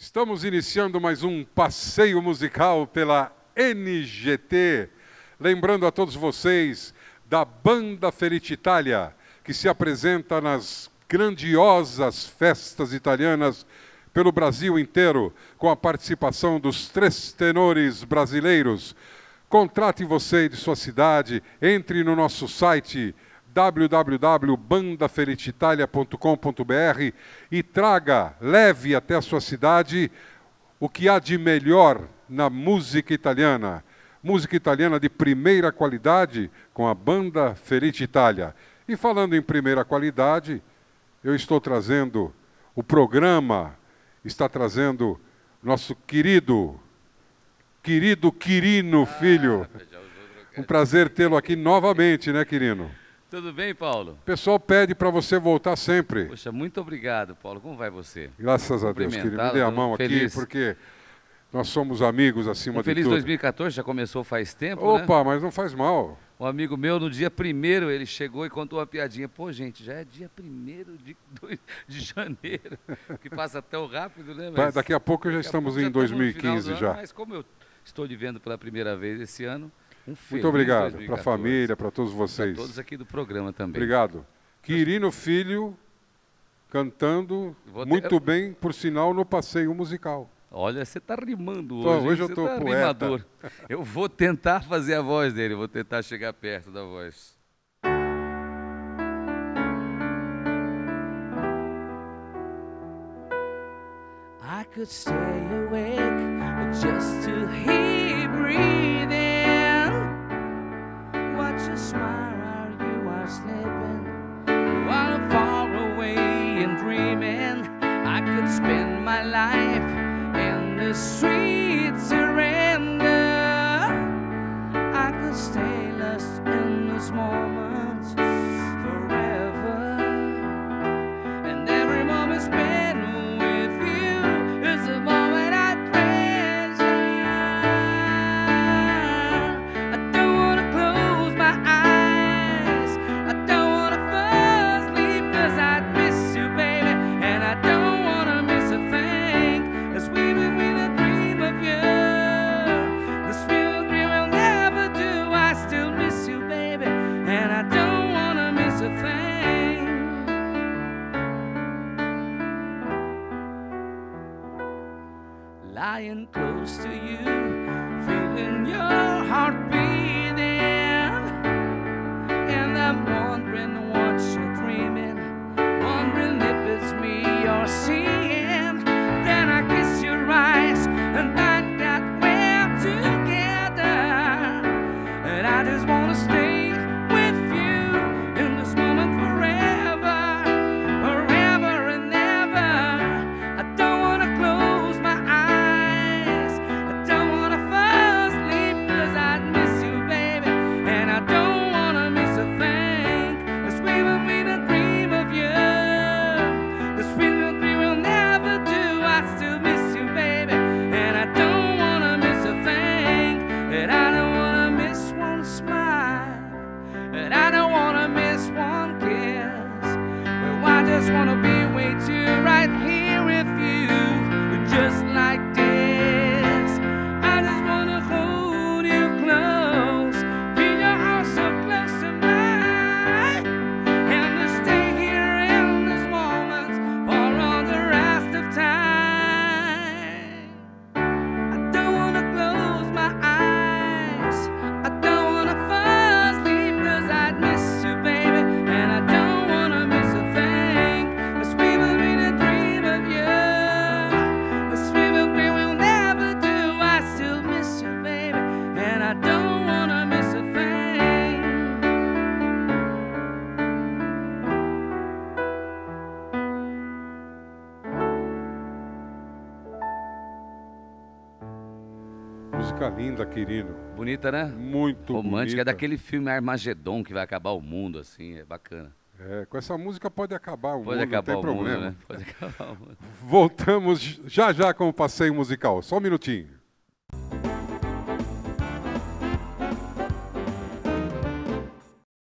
Estamos iniciando mais um passeio musical pela NGT. Lembrando a todos vocês da Banda Felicitalia, que se apresenta nas grandiosas festas italianas pelo Brasil inteiro, com a participação dos 3 tenores brasileiros. Contrate você de sua cidade, entre no nosso site www.bandafelicitalia.com.br e leve até a sua cidade o que há de melhor na música italiana. Música italiana de primeira qualidade com a Banda Felicitalia. E falando em primeira qualidade, eu estou trazendo o programa, está trazendo nosso querido Quirino Filho. Um prazer tê-lo aqui novamente, né, Quirino? Tudo bem, Paulo? O pessoal pede para você voltar sempre. Poxa, muito obrigado, Paulo. Como vai você? Graças a Deus, querido. Me dê a mão aqui, porque nós somos amigos acima de tudo. Feliz 2014, já começou faz tempo, Opa, né? mas não faz mal. Um amigo meu, no dia 1º, ele chegou e contou uma piadinha. Pô, gente, já é dia 1º de janeiro, que passa tão rápido, né? Mas daqui a pouco já estamos em 2015 já. Mas como eu estou lhe vendo pela primeira vez esse ano, muito obrigado para a família, para todos vocês. Para todos aqui do programa também. Obrigado. Quirino Filho cantando muito bem, por sinal, no passeio musical. Olha, você está rimando hoje. Então, hoje eu estou poeta. Rimador. Eu vou tentar fazer a voz dele, vou tentar chegar perto da voz. I could stay awake just to hear you breathing. Watch you smile while you are sleeping, while I'm far away and dreaming. I could spend my life in the sweet surrender. I could stay lost in this moment forever, and every moment spent with you is a moment I treasure. I don't wanna close my eyes, I don't wanna fall asleep, 'cause I'd miss you, baby, and I don't wanna miss a thing. As we will dream of you, the sweet dream will never do. I still miss you, baby, and I don't wanna miss a thing. Lying close to you, feeling your heart beating, and I'm wondering what you're dreaming, wondering if it's me you're seeing. Then I kiss your eyes and find out we're together, and I just wanna stay with you in this moment forever, forever and ever. I don't wanna close my eyes, I don't wanna fall asleep, 'cause I'd miss you, baby, and I don't wanna miss a thing. As we will meet a dream of you, the sweet dream will never do. I still miss you, baby, and I don't wanna miss a thing. And I don't wanna miss one smile, and I don't wanna miss one kiss. Well, I just wanna be with you right here with you, just like this. I just wanna hold you close, feel your heart so close to mine, and to stay here in this moment for all the rest of time. I don't wanna close my eyes, I don't wanna fall asleep, 'cause I'd miss you, baby, and I don't wanna miss a thing. As we will dream a dream of you, the sweet dream will never do. I still miss you, baby, and I don't wanna miss a thing. Música linda, Quirino. Bonita, né? Muito romântica, bonita. é daquele filme Armagedon, que vai acabar o mundo, assim, é bacana. É, com essa música pode acabar o mundo, Pode acabar não tem o mundo, problema. né? Pode acabar o mundo. Voltamos já com o passeio musical. Só um minutinho.